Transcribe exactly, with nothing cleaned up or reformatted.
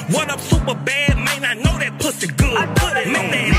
What up, super bad, man? I know that pussy good. Make that